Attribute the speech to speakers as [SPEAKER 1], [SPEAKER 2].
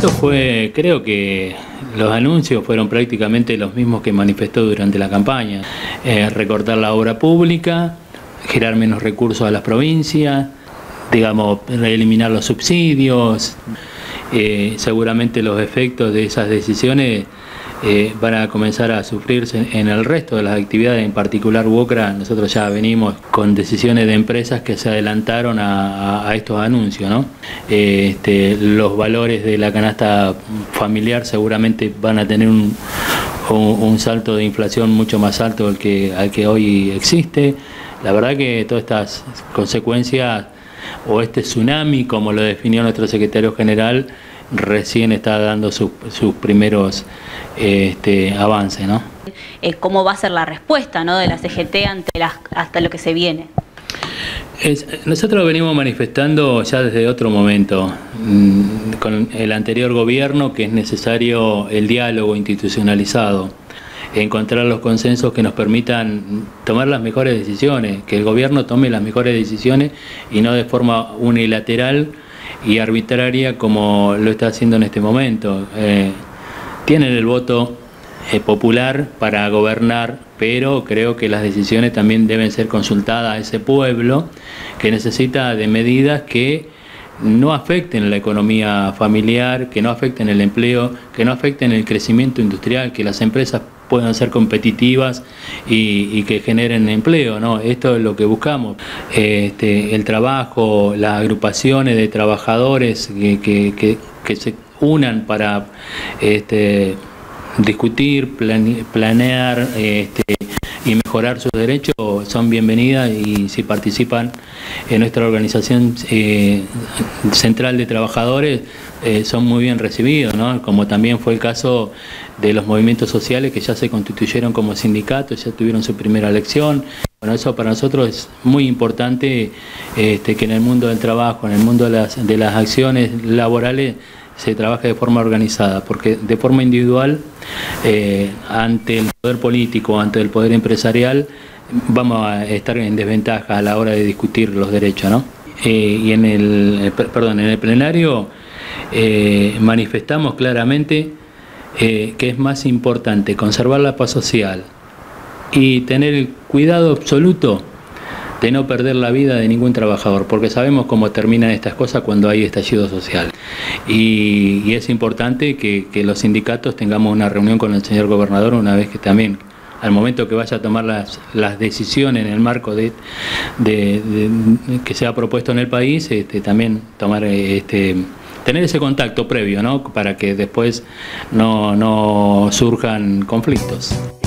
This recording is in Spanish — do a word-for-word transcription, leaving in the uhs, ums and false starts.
[SPEAKER 1] Esto fue, creo que los anuncios fueron prácticamente los mismos que manifestó durante la campaña. Eh, recortar la obra pública, girar menos recursos a las provincias, digamos, eliminar los subsidios. Eh, seguramente los efectos de esas decisiones eh, van a comenzar a sufrirse en el resto de las actividades, en particular WOCRA. Nosotros ya venimos con decisiones de empresas que se adelantaron a, a, a estos anuncios, ¿no? Eh, este, los valores de la canasta familiar seguramente van a tener un, un, un salto de inflación mucho más alto al que, al que hoy existe. La verdad que todas estas consecuencias, o este tsunami, como lo definió nuestro secretario general, recién está dando sus, sus primeros este, avances, ¿no?
[SPEAKER 2] ¿Cómo va a ser la respuesta, ¿no?, de la C G T ante las, hasta lo que se viene?
[SPEAKER 1] Es, nosotros venimos manifestando ya desde otro momento, mmm, con el anterior gobierno, que es necesario el diálogo institucionalizado, encontrar los consensos que nos permitan tomar las mejores decisiones, que el gobierno tome las mejores decisiones y no de forma unilateral y arbitraria como lo está haciendo en este momento. Eh, tienen el voto eh, popular para gobernar, pero creo que las decisiones también deben ser consultadas a ese pueblo que necesita de medidas que no afecten la economía familiar, que no afecten el empleo, que no afecten el crecimiento industrial, que las empresas puedan ser competitivas y, y que generen empleo, ¿no? Esto es lo que buscamos. Este, el trabajo, las agrupaciones de trabajadores que, que, que, que se unan para este, discutir, plane, planear este, y mejorar sus derechos son bienvenidas, y si participan en nuestra organización eh, central de trabajadores eh, son muy bien recibidos, ¿no? Como también fue el caso de los movimientos sociales que ya se constituyeron como sindicatos, ya tuvieron su primera elección. Bueno, eso para nosotros es muy importante, este, que en el mundo del trabajo, en el mundo de las, de las acciones laborales, se trabaje de forma organizada, porque de forma individual, eh, ante el poder político, ante el poder empresarial, vamos a estar en desventaja a la hora de discutir los derechos, ¿no? Eh, y en el, perdón, en el plenario eh, manifestamos claramente eh, que es más importante conservar la paz social y tener el cuidado absoluto de no perder la vida de ningún trabajador, porque sabemos cómo terminan estas cosas cuando hay estallido social. Y, y es importante que, que los sindicatos tengamos una reunión con el señor gobernador una vez que también, al momento que vaya a tomar las, las decisiones en el marco de, de, de que se ha propuesto en el país, este, también tomar este, tener ese contacto previo, ¿no?, para que después no, no surjan conflictos.